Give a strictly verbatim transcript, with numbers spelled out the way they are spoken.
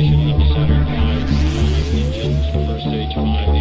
section of the Saturn five engines, the first stage five.